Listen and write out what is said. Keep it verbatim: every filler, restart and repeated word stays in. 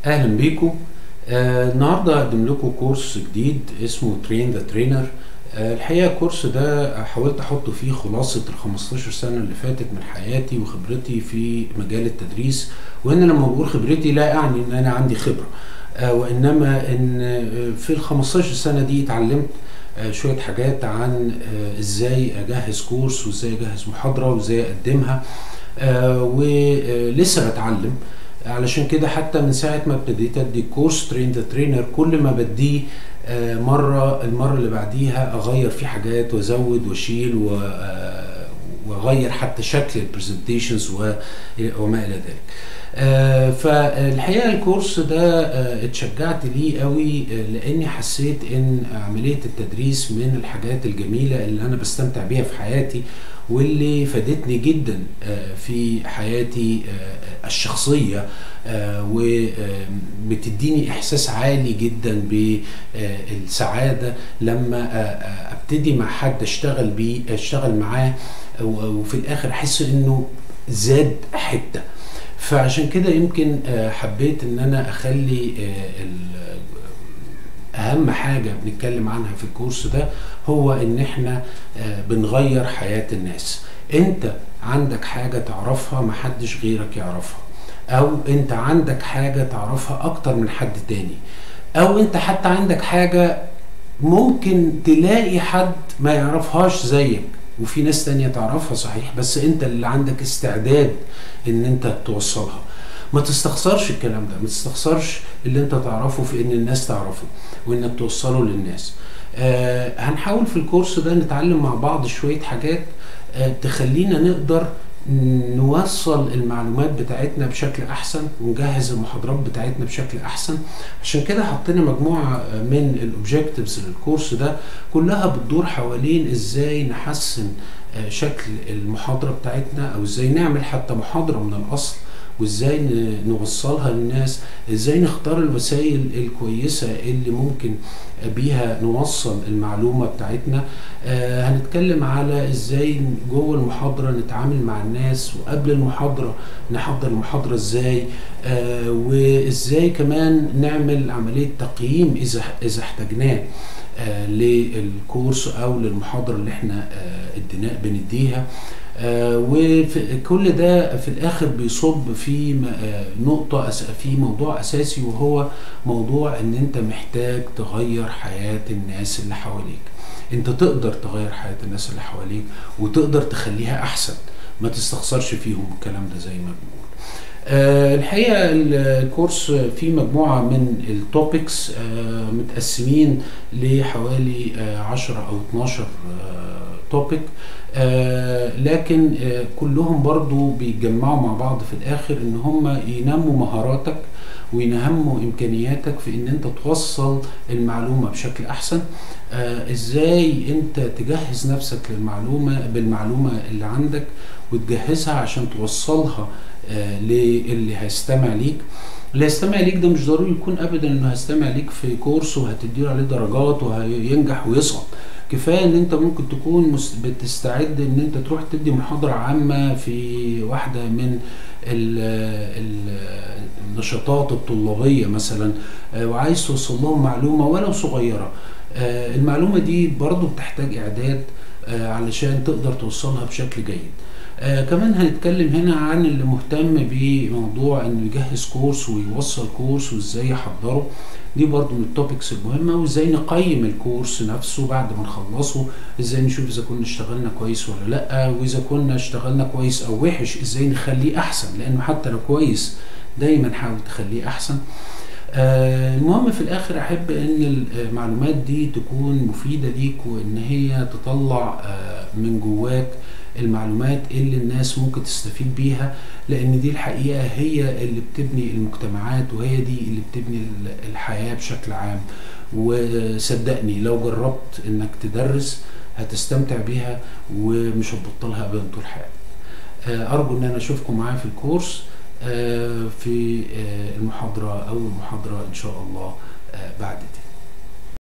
اهلا بيكم. آه النهارده هقدم لكم كورس جديد اسمه ترين ذا ترينر. آه الحقيقه الكورس ده حاولت احط فيه خلاصه ال خمستاشر سنه اللي فاتت من حياتي وخبرتي في مجال التدريس. وان لما بقول خبرتي لا يعني ان انا عندي خبره، آه وانما ان في ال خمستاشر سنه دي اتعلمت آه شويه حاجات عن آه ازاي اجهز كورس وازاي اجهز محاضره وازاي اقدمها، آه ولسه بتعلم. علشان كده حتى من ساعه ما ابتديت ادي كورس ترين ذا ترينر كل ما بديه آه مره المره اللي بعديها اغير فيه حاجات وازود واشيل واغير حتى شكل البرزنتيشنز وما الى ذلك. آه فالحقيقه الكورس ده آه اتشجعت ليه قوي، آه لاني حسيت ان عمليه التدريس من الحاجات الجميله اللي انا بستمتع بيها في حياتي، واللي فادتني جدا آه في حياتي آه الشخصيه، آه وبتديني احساس عالي جدا بالسعاده لما آه ابتدي مع حد اشتغل بيه اشتغل معاه وفي الاخر احس انه زاد حته. فعشان كده يمكن حبيت ان انا اخلي اهم حاجة بنتكلم عنها في الكورس ده هو ان احنا بنغير حياة الناس. انت عندك حاجة تعرفها محدش غيرك يعرفها، او انت عندك حاجة تعرفها اكتر من حد تاني، او انت حتى عندك حاجة ممكن تلاقي حد ما يعرفهاش زيك وفي ناس تانية تعرفها صحيح، بس انت اللي عندك استعداد ان انت توصلها. ما تستخسرش الكلام ده، ما تستخسرش اللي انت تعرفه في ان الناس تعرفه وانك توصله للناس. آه هنحاول في الكورس ده نتعلم مع بعض شوية حاجات آه تخلينا نقدر نوصل المعلومات بتاعتنا بشكل احسن ونجهز المحاضرات بتاعتنا بشكل احسن. عشان كده حطينا مجموعة من الاوبجكتيفز للكورس ده كلها بتدور حوالين ازاي نحسن شكل المحاضرة بتاعتنا، او ازاي نعمل حتى محاضرة من الاصل، وازاي نوصلها للناس، ازاي نختار الوسائل الكويسة اللي ممكن بيها نوصل المعلومة بتاعتنا. آه هنتكلم على ازاي جوه المحاضرة نتعامل مع الناس، وقبل المحاضرة نحضر المحاضرة ازاي، آه وازاي كمان نعمل عملية تقييم اذا اذا احتاجناه آه للكورس او للمحاضرة اللي احنا آه بنديها. آه وكل ده في الاخر بيصب في آه نقطة في موضوع اساسي، وهو موضوع ان انت محتاج تغير حياة الناس اللي حواليك. انت تقدر تغير حياة الناس اللي حواليك وتقدر تخليها احسن، ما تستخسرش فيهم الكلام ده زي ما بنقول. آه الحقيقة الكورس فيه مجموعة من التوبكس آه متقسمين لحوالي آه عشرة او اتناشر توبيك، آه لكن آه كلهم برضو بيتجمعوا مع بعض في الاخر ان هم ينموا مهاراتك وينموا امكانياتك في ان انت توصل المعلومة بشكل احسن. آه ازاي انت تجهز نفسك للمعلومة بالمعلومة اللي عندك وتجهزها عشان توصلها آه للي هيستمع ليك. اللي هيستمع ليك ده مش ضروري يكون ابدا انه هيستمع ليك في كورس وهتديله عليه درجات وهينجح ويسقط. كفايه ان انت ممكن تكون بتستعد ان انت تروح تدي محاضره عامه في واحده من ال ال النشاطات الطلابيه مثلا، وعايز توصل لهم معلومه ولو صغيره. المعلومه دي برضو بتحتاج اعداد علشان تقدر توصلها بشكل جيد. آه كمان هنتكلم هنا عن اللي مهتم بموضوع انه يجهز كورس ويوصل كورس وازاي يحضره. دي برضو من التوبكس المهمة. وازاي نقيم الكورس نفسه بعد ما نخلصه، ازاي نشوف اذا كنا اشتغلنا كويس ولا لا، واذا كنا اشتغلنا كويس او وحش ازاي نخليه احسن، لانه حتى لو كويس دايما حاول تخليه احسن. آه المهم في الاخر احب ان المعلومات دي تكون مفيدة ليك، وان هي تطلع آه من جواك المعلومات اللي الناس ممكن تستفيد بيها، لان دي الحقيقة هي اللي بتبني المجتمعات وهي دي اللي بتبني الحياة بشكل عام. وصدقني لو جربت انك تدرس هتستمتع بيها ومش هتبطلها ابدا طول حياتك. ارجو ان انا اشوفكم معايا في الكورس في المحاضرة او المحاضرة ان شاء الله بعد دي.